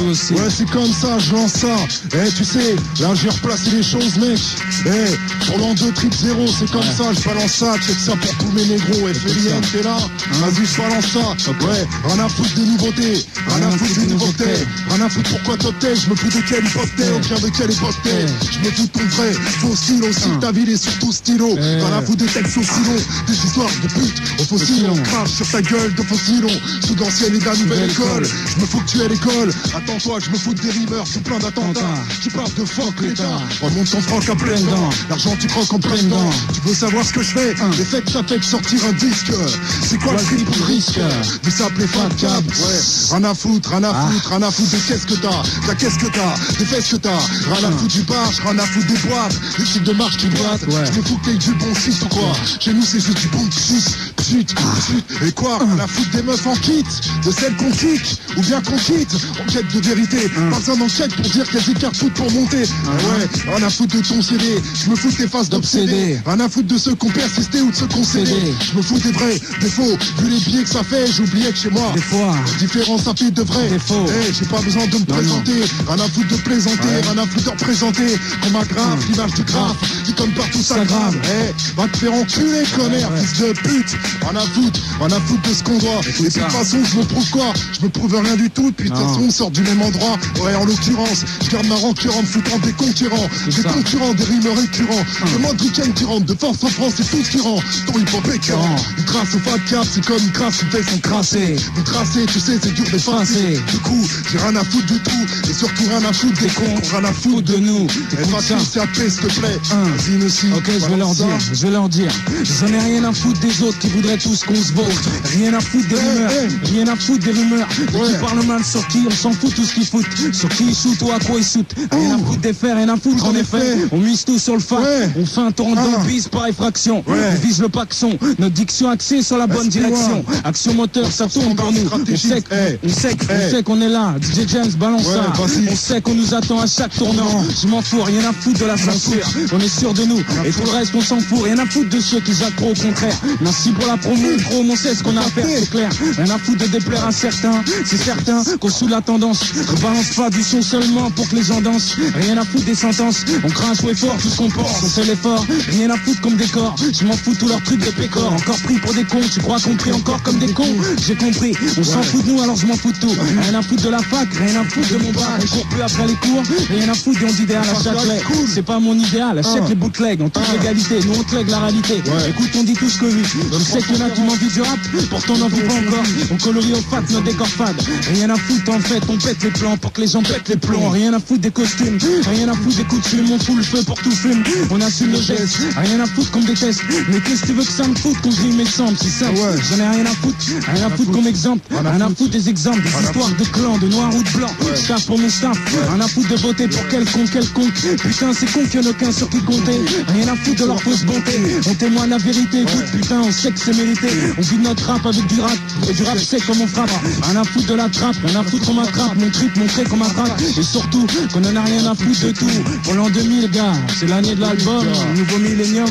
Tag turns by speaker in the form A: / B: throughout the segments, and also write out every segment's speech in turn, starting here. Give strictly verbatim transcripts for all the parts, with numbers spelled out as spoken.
A: aussi.
B: Ouais, c'est comme ça, je lance ça. Eh, tu sais, là, j'ai replacé les choses, mec. Eh, pendant deux triple zéro, c'est comme ouais. ça, je balance ça. Check ça pour tous mes négros. F L I M, t'es là? Hein? Vas-y, je balance ça. Okay. Ouais, rien à foutre des nouveautés. Rien à foutre des nouveautés. Rien à foutre pourquoi top t'es. Je me fous de quelle époque t'es. On vient de quelle époque t'es. Je me fous de ton vrai. Faux style aussi. Ta ville est surtout stylo. Rien à foutre des textes aussi longs. Des histoires de pute. Au fossile, on crache sur ta gueule de fossile. Sous d'ancienne et de la nouvelle école. Je me fous que tu es à l'école. Attends-toi que je me fous des rimeurs sous plein d'attentats. Tu parles de fuck l'État. Remonte ton franc à pleine dents. L'argent tu croques en pleine dents. Tu veux savoir ce que je fais? Les faits que ça fait de sortir un disque. C'est quoi le prix pour le risque? De s'appeler Fat Cab. Ouais, rien à foutre, rien à foutre, rien à foutre de qu'est-ce que t'as. T'as qu'est-ce que t'as, des fesses que t'as. Rien à foutre du barge, rien à foutre des boîtes. Des types de marche qui boitent. Je me fous que t'aies du bon fils ou quoi. Chez nous c'est juste du bon fils. Pute, pute, et quoi? Rien à foutre des meufs en kit. De celles qu'on kick, ou bien qu'on quitte. En quête de vérité, pas besoin d'enquête pour dire qu'elles écartent toutes pour monter. Ouais, rien à foutre de ton C D. Je me fous de tes faces d'obsédés. Rien à foutre de ceux qui ont persisté ou de ceux qui ont cédé. Je me fous des vrais, des faux. Vu les billets que ça fait, j'oubliais que chez moi, des fois, la différence ça fait de vrai. Des faux. Hey, j'ai pas besoin de me non, présenter. Non. Rien à foutre de plaisanter. Ouais. Rien à foutre de représenter. Comme un graphe, mmh. l'image du graphe. Qui comme partout ça grave. Hey, va te faire enculer, connard, ouais. fils de pute. Rien à foutre. Rien à foutre de ce qu'on doit. Et de toute façon, je me prouve quoi? Je me prouve rien du tout. Puis de toute façon, on sort du même endroit. Ouais, en l'occurrence, je garde ma rancœur en me foutant des concurrents. Des concurrents, des rimes récurrents. Des mandricains qui rentrent de force en France, c'est tout ce qui rend ton hip-hop écœurant. Une trace au Fat Cap, c'est comme une crasse, une fait sont crassés. Une tracé, tu sais, c'est dur d'effacer. Du coup, j'ai rien à foutre du tout. Et surtout rien à foutre des cons, rien à foutre de nous. Et facile, c'est à paix, s'il te plaît. Vas-y, aussi.
A: Ok, je vais leur dire, je vais leur dire. J'en ai rien à foutre des autres qui voudraient tous qu'on se vote. Rien à foutre des rumeurs, rien à foutre des rumeurs. Qui parlent mal sur qui, on s'en fout tout ce qu'ils foutent. Sur qui ils shootent ou à quoi ils shootent. Rien à foutre des faits, rien à foutre en effet. On mise tout sur le fact. On fait un tour de bise par effraction. On vise le paxon. Notre diction axée sur la bonne direction. Action moteur, ça tourne pour nous. On sait, on sait, on sait qu'on est là. D J James balance ça. On sait qu'on nous attend à chaque tournant. Je m'en fous, rien à foutre de la censure. On est sûr de nous. Et tout le reste, on s'en fout. Rien à foutre de ceux qui jacquent trop au contraire. Merci pour la promo, pro, on sait ce qu'on a à faire, c'est clair. Rien à foutre de déplaire à certains. C'est certain qu'on sous la tendance. On balance pas du son seulement pour que les gens dansent. Rien à foutre des sentences. On craint un fort, tout ce qu'on pense. On fait l'effort. Rien à foutre comme décor. Je m'en fous tous leurs trucs de pécor. Encore pris pour des cons. Tu crois qu'on prie encore comme des cons? J'ai compris. On s'en fout de nous, alors je m'en fous de tout. Rien à foutre de la fac. Rien à foutre de mon bac. On court plus après les cours. Rien à foutre de mon idéal à Châtelet. C'est pas mon idéal. Achète les bootlegs en toute légalité. Nous on te lègue la réalité. Écoute, on dit tout ce que oui. Je sais qu'il y en a qui m'envient du rap. Pourtant n'en vit pas encore. On colorie au fat nos décors fades. Rien à foutre en fait. On pète les plans pour que les gens pètent les plombs. Rien à foutre des costumes. Rien à foutre des coutumes. On fout le feu pour tout fume. On assume le geste. Rien à foutre qu'on déteste. Mais qu'est-ce que tu veux que ça me foute qu'on grille mes chambres? C'est ça. J'en ai rien à foutre. Rien à foutre comme exemple. Rien à foutre des exemples. Des histoires de clans, de noirs ou de blancs. Staff pour mon staff. Rien à foutre de voter pour quelconque, quelconque. Putain, c'est con qu'il y en a aucun sur qui compter. Rien à foutre de leur fausse bonté. On témoigne la vérité. Écoute, putain, on sait que c'est mérité. On vit notre rap avec du rap. Et du rap sec comme on frappe. Rien à foutre de la trappe. Rien à foutre qu'on m'attrape. Mon trip, mon trait qu'on m'attrape. Et surtout, qu'on en a rien à foutre de tout. Pour l'an deux mille, gars, c'est l'année de l'album. Nouveau millénium.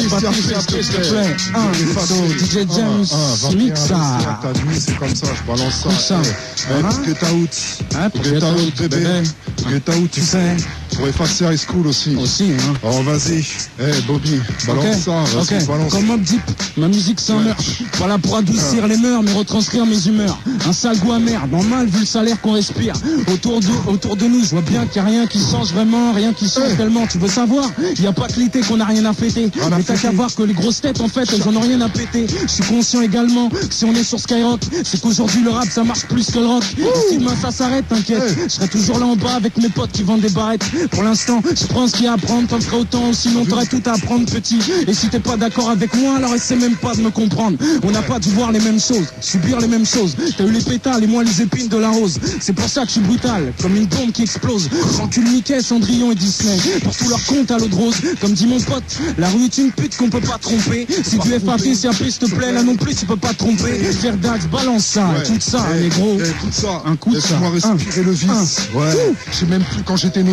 A: S'il te plaît. Un, D J James, mix ça.
B: C'est comme ça, je balance ça.
A: ça.
B: Get out. Get out, bébé. Get out, tu sais. Pour effacer High School aussi.
A: Aussi, hein.
B: Oh, vas-y. Eh, hey, Bobby, balance okay. ça. Vas-y, okay. balance.
A: Comme Mob Deep, ma musique c'est un meurtre. Pas là pour adoucir ouais. les mœurs, mais retranscrire mes humeurs. Un sale goût amer, normal vu le salaire qu'on respire. Autour de, autour de nous, je vois bien qu'il n'y a rien qui change vraiment, rien qui change hey. tellement. Tu veux savoir? Il n'y a pas que l'été qu'on n'a rien à fêter. Ah, mais t'as qu'à voir que les grosses têtes, en fait, elles en ont rien à péter. Je suis conscient également que si on est sur Skyrock, c'est qu'aujourd'hui le rap ça marche plus que le rock. Et si demain ça s'arrête, t'inquiète, hey. je serai toujours là en bas avec mes potes qui vendent des barrettes. Pour l'instant, je prends ce qu'il y a à apprendre, t'en feras autant, sinon t'aurais tout à apprendre petit. Et si t'es pas d'accord avec moi, alors essaie même pas de me comprendre. On n'a pas dû voir les mêmes choses, subir les mêmes choses. T'as eu les pétales et moi les épines de la rose. C'est pour ça que je suis brutal, comme une bombe qui explose. J'encule Mickey, Cendrillon et Disney pour tout leur compte à l'eau de rose. Comme dit mon pote, la rue est une pute qu'on peut pas tromper. Si tu es fatigué, si un peu s'il te plaît, là non plus tu peux pas te tromper. Faire Dax, balance ça, ouais. tout ça, hey, les gros.
B: Hey, tout ça,
A: un coup de ça.
B: Laisse-moi respirer un, le vice. Un. Ouais. Je sais même plus quand j'étais novice.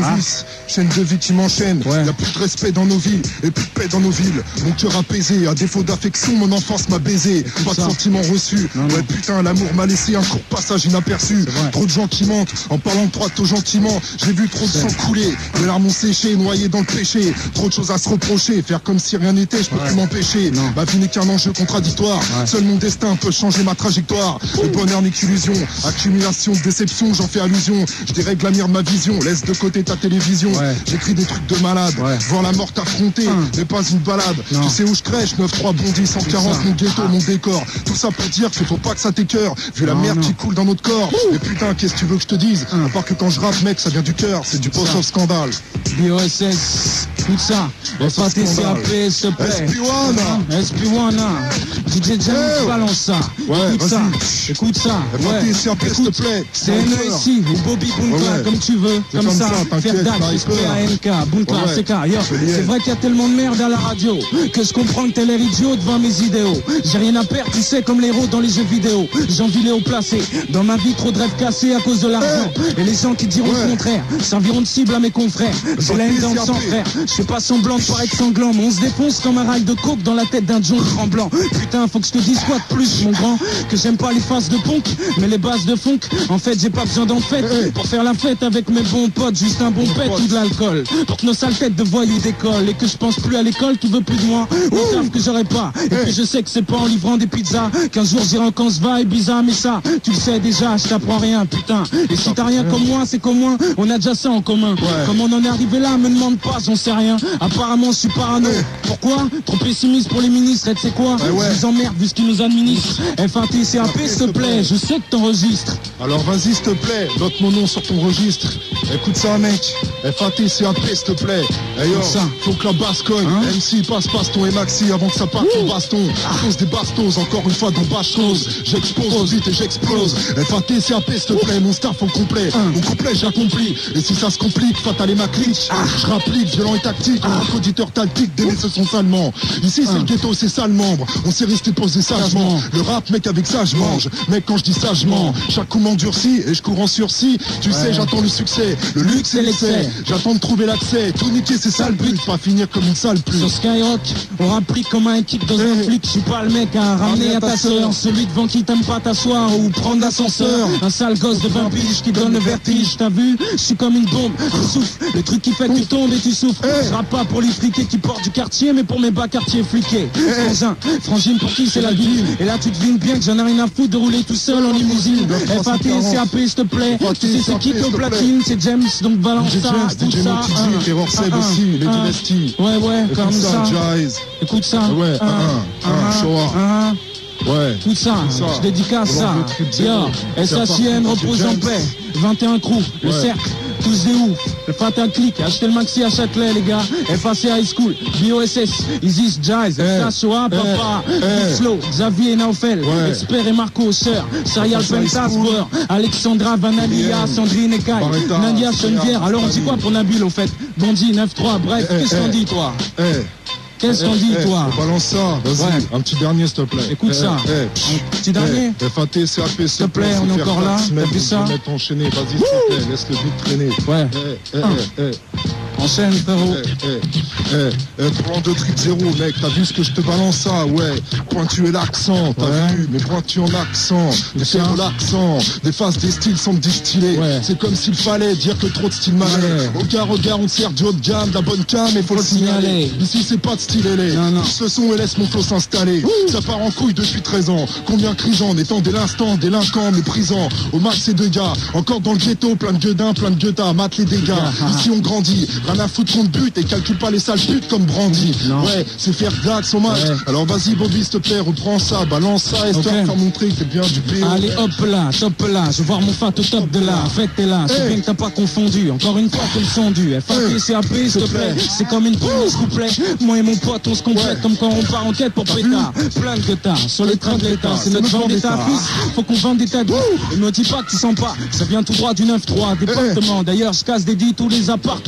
B: maître, chaîne de vie qui m'enchaîne.
A: Ouais.
B: Y'a plus de respect dans nos villes et plus de paix dans nos villes. Mon cœur apaisé, à défaut d'affection, mon enfance m'a baisé. Pas de
A: ça.
B: sentiments reçus.
A: Non,
B: ouais
A: non.
B: putain, l'amour m'a laissé un court passage inaperçu. Trop de gens qui mentent en parlant de droite aux gentiment. J'ai vu trop de sang couler, mes larmes ont séché, noyé dans le péché. Trop de choses à se reprocher, faire comme si rien n'était, je peux
A: Ouais.
B: plus m'empêcher.
A: Non.
B: Ma vie n'est qu'un enjeu contradictoire.
A: Ouais.
B: Seul mon destin peut changer ma trajectoire. Le bonheur n'est qu'illusion, accumulation de déception, j'en fais allusion. Je dérègle la mire de ma vision, laisse de côté ta télévision.
A: Ouais.
B: J'écris des trucs de malade,
A: Ouais.
B: voir la mort t'affronter,
A: Hum.
B: mais pas une balade.
A: Non.
B: Tu sais où je crèche, neuf trois bondis, cent quarante,
A: ça.
B: mon ghetto, mon décor. Tout ça pour dire qu'il faut pas que ça t'écœure, vu la
A: Non,
B: merde
A: non.
B: qui coule dans notre corps. Et putain, qu'est-ce que tu veux que je te dise?
A: Hum.
B: À part que quand je rappe, mec, ça vient du cœur, c'est du post-off scandale.
A: B O S S, tout ça. F A T C A P, s'il te plaît.
B: S P un.
A: S P un. D J James,
B: Hey.
A: balance ça.
B: Ouais,
A: Écoute ça.
B: vas-y.
A: Écoute ça.
B: F A T C A P, s'il te
A: Écoute,
B: plaît.
A: c'est N E ici, ou Bobby Bunka,
B: Ouais, ouais.
A: comme tu veux.
B: C'est
A: Comme
B: comme
A: ça.
B: ça, t'inquiète,
A: Faire date,
B: pas
A: S P A N K, Bunka,
B: Ouais.
A: C K. Yo,
B: Je l'ai.
A: c'est vrai qu'il y a tellement de merde à la radio que je comprends que t'as l'air idiot devant mes idéaux. J'ai rien à perdre, tu sais, comme les héros dans les jeux vidéo. J'envie les hauts placés. Dans ma vie, trop de rêves cassés à cause de l'argent. Et les gens qui diront
B: Ouais.
A: le contraire serviront de cible à mes confrères. J'ai la haine dans le sang, frère. Je fais pas semblant de paraître sanglant, mais on se défonce comme un rail de coke dans la tête d'un John tremblant. Putain, faut que je te dise quoi de plus, mon grand? Que j'aime pas les faces de punk, mais les bases de funk. En fait, j'ai pas besoin d'en fête
B: Hey.
A: pour faire la fête avec mes bons potes. Juste un bon pet
B: pote.
A: ou de l'alcool. Pour que nos sales têtes de voyous décollent et que je pense plus à l'école, tu veux plus de moi. Ou savent que j'aurais pas. Et puis je sais que c'est pas en livrant des pizzas qu'un jour j'irai en Kansva et bizarre, mais ça, tu le sais déjà, je t'apprends rien, putain. Et si t'as rien comme moi, c'est qu'au moins, on a déjà ça en commun. Comment on en est arrivé là, me demande pas, j'en sais rien. Apparemment, je suis parano. Pourquoi? Trop pessimiste pour les ministres, et tu sais quoi?
B: Ouais, ouais.
A: Je les emmerde vu ce qu'ils nous administrent. F A T C A P, s'il te plaît, je sais que t'enregistres.
B: Alors vas-y, s'il te plaît, note mon nom sur ton registre. Écoute ça, mec. F A T C A P, s'il te plaît. Hey yo,
A: ça.
B: faut que la basse cogne.
A: Hein
B: M C, passe, passe ton et Maxi avant que ça parte ton baston. Je pose des bastos, encore une fois dans bastos. J'expose vite et j'explose. F A T C A P, s'il te plaît, mon staff au complet.
A: Hein.
B: Mon complet, j'ai accompli. Et si ça se complique, fatal et ma clique. Je rapplique, violent et tactique. En tant qu'auditeur tactique, délaissé son salement. Ici, c'est le ghetto, c'est ça le membre. On s'est resté posé sagement. Le rap, mec, avec ça, je mange. Mec, quand je dis ça, je mens. Chaque coup m'endurcit et je cours en sursis. Tu sais, j'attends le succès. Le luxe et l'excès. J'attends de trouver l'accès. Tout niquer, c'est ça le but. Pas finir comme une sale pute.
A: Sur Skyrock, on rapplique comme un kick dans un
B: Hey.
A: flic. Je suis pas le mec à ramener à ta sœur. Celui devant qui t'aime pas t'asseoir ou prendre l'ascenseur. Un sale gosse de vingt piges qui donne le vertige. T'as vu? Je suis comme une bombe. Je souffle. Le truc qui fait que tu tombes et tu souffres.
B: Hey.
A: Je rappe pas pour les friqués qui portent du quartier, mais pour mes bas quartiers fliqués. Frangin, frangine pour qui c'est la vie. Et là tu devines bien que j'en ai rien à foutre de rouler tout seul en limousine. F A T C A P, s'il te plaît. Tu sais c'est qui qui est au platine? C'est James, donc balance
B: D J
A: ça.
B: James,
A: tout
B: D J
A: ça.
B: Motiji,
A: Un,
B: Terror Seb
A: un,
B: aussi, les
A: un.
B: Dynasties.
A: Ouais, ouais,
B: Écoute
A: comme
B: ça,
A: ça.
B: Jazz.
A: Écoute ça.
B: Ouais,
A: Un,
B: un, un,
A: un,
B: Shoah.
A: un.
B: Ouais.
A: Tout ça,
B: ça.
A: je dédicace
B: Roland
A: ça.
B: de Trip
A: Yo,
B: Zero.
A: S H I N
B: C'est
A: repose en
B: James.
A: paix. vingt et un crew, le
B: Ouais.
A: cercle, tous des ouf. Le Fatal Click, achetez le maxi à Châtelet, les gars. F A C High School, B O S S, Isis Jazz,
B: Eh,
A: Sachoa,
B: eh,
A: Papa,
B: eh.
A: Big Slow, Xavier et Naufel,
B: Ouais.
A: Expert et Marco, Sœur, Serial
B: F A C High
A: Pentas,
B: School.
A: Boer, Alexandra, Vanalia,
B: Bien.
A: Sandrine et Kai,
B: Barretta,
A: Nadia, Chenevière.
B: Sia,
A: Alors on dit quoi pour Nabil au fait? Bondi, neuf trois, bref,
B: Eh,
A: qu'est-ce
B: eh,
A: qu'on
B: eh.
A: dit toi?
B: Eh.
A: Qu'est-ce qu'on dit
B: Eh,
A: toi?
B: eh, Balance ça, vas-y,
A: Ouais.
B: un petit dernier s'il te plaît.
A: Écoute
B: Eh,
A: ça.
B: eh,
A: Un petit dernier?
B: eh, F A T C A P s'il te
A: plaît,
B: plaît,
A: on
B: faut
A: est
B: faire
A: encore là,
B: quatre semaines,
A: t'as vu
B: faut
A: ça?
B: se mettre enchaîné, vas-y s'il te plaît, laisse le beat traîner.
A: Ouais.
B: Eh, eh,
A: Un.
B: eh, eh.
A: Enchaîne frérot.
B: Eh, eh, eh, eh, plan de trip zéro, mec, t'as vu ce que je te balance ça, ouais. Pointu et l'accent, t'as
A: Ouais.
B: vu, mais pointu en accent. Des
A: Tiens.
B: faits l'accent, des faces, des styles semblent distillés.
A: Ouais.
B: C'est comme s'il fallait dire que trop de style m'allait.
A: Ouais.
B: Au gars, regard, on te sert du haut de gamme, de la bonne cam, mais faut le signaler.
A: signaler.
B: Ici, c'est pas de style ailé.
A: Non, non.
B: Pousse le son et laisse mon flow s'installer. Ça part en couille depuis treize ans. Combien crie j'en étant dès l'instant, délinquant, méprisant. Au max, c'est deux gars. Encore dans le ghetto, plein de gueudins, plein de gueutas, mate les dégâts. Ici, on grandit. Rien à foutre qu'on te bute et calcule pas les sales putes comme Brandy.
A: Non.
B: Ouais, c'est faire gag son match.
A: Ouais.
B: Alors vas-y, Bobby, s'il te plaît, reprends ça, balance ça, histoire
A: Ok.
B: de faire montrer que t'es bien du P O.
A: Allez hop là, top là, je veux voir mon fat au top de là, faites t'es là, c'est
B: Hey.
A: bien que t'as pas confondu, encore une fois que le son du F A T C A P s'il te plaît, c'est comme une poule s'il vous plaît, moi et mon pote on se complète
B: Ouais.
A: comme quand on part en quête pour pétard, plein de guetards, sur les trains de l'État, c'est notre vendetta fils, faut qu'on vende des tas de et me dis pas que tu sens pas, ça vient tout droit du neuf trois, département, d'ailleurs je casse des dits tous les appartements, de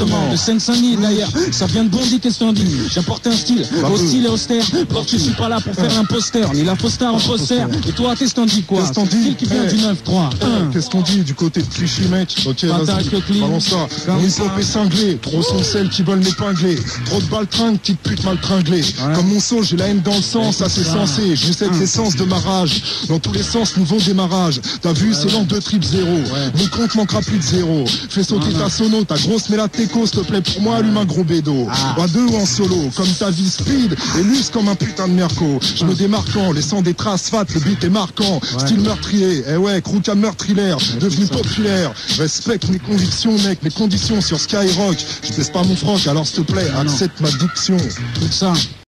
A: Seine-Saint-Denis d'ailleurs, ça vient de Bondy, qu'est-ce qu'on dit? J'apporte un style, au style et austère. Parce que je suis pas là pour faire l'imposteur, ni la fausse star en poster. Et toi, qu'est-ce qu'on dit quoi?
B: Qu'est-ce qu'on dit?
A: Style qui vient du neuf trois.
B: Qu'est-ce qu'on dit du côté de Clichy, mec? Ok, vas-y, balance ça. Mon hip-hop est cinglé, trop sont celles qui veulent m'épingler. Trop de baltringues, petite pute mal tringlée. Comme mon saut, j'ai la haine dans le sang, ça c'est censé. J'ai cette essence de ma rage. Dans tous les sens, nouveau démarrage. T'as vu, c'est l'an deux trip zéro. Mon compte manquera plus de zéro. Fais sauter ta sono, ta grosse mélatéco, s'il te plaît, pour moi, allume un gros bédo. Ou à deux ou en solo, comme ta vie speed, et luce comme un putain de merco. Je me démarquant, laissant des traces fat, le beat est marquant. Style meurtrier, eh ouais, Krouka meurtrilaire, devenu populaire. Respecte mes convictions, mec, mes conditions sur Skyrock. Je baisse pas mon froc, alors s'il te plaît, accepte ma diction.
A: Tout ça.